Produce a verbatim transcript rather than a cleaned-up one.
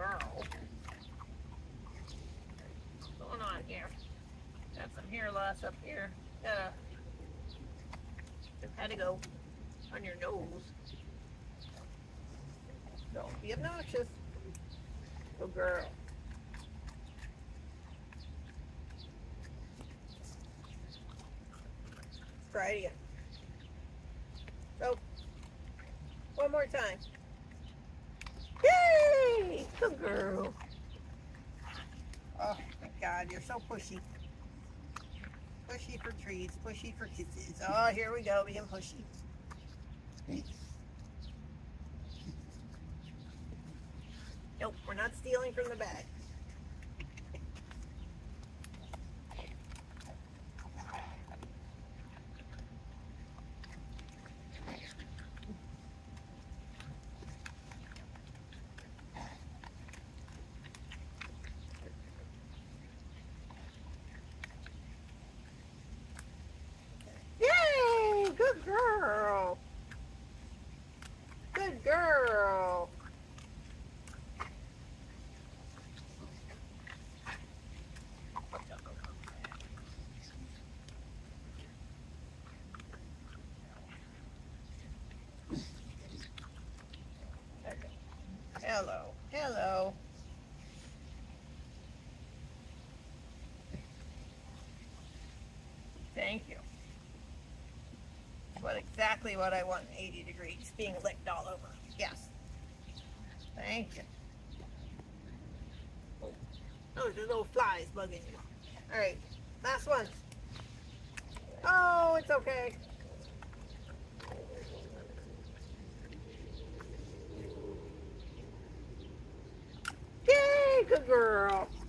girl. What's going on here? Got some hair loss up here. Gotta, had to go on your nose. Don't be obnoxious. Good girl. Try it again. Oh, one more time. Yay! Good girl. Oh my God, you're so pushy. Pushy for treats, pushy for kisses. Oh, here we go, being pushy. Nope, we're not stealing from the bag. Yay! Good girl. Good girl. Hello, hello. Thank you. What exactly what I want, eighty degrees, being licked all over. Yes. Thank you. Oh, there's little flies bugging you. All right, last one. Oh, it's okay. Yay, good girl.